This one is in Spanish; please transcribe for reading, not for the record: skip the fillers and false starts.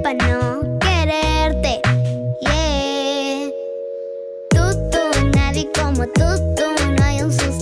pa' no quererte. Yeah. Tú, nadie como tú, no hay un sustituto.